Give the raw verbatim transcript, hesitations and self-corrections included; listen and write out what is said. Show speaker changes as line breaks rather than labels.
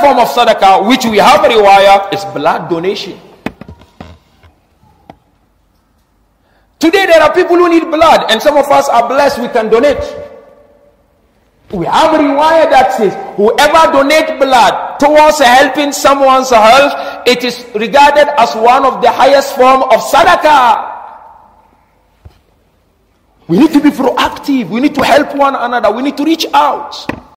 form of sadaqah, which we have riwayah, is blood donation. Today there are people who need blood, and some of us are blessed we can donate. We have a riwayah that says, whoever donates blood towards helping someone's health, it is regarded as one of the highest form of sadaqah. We need to be proactive. We need to help one another. We need to reach out.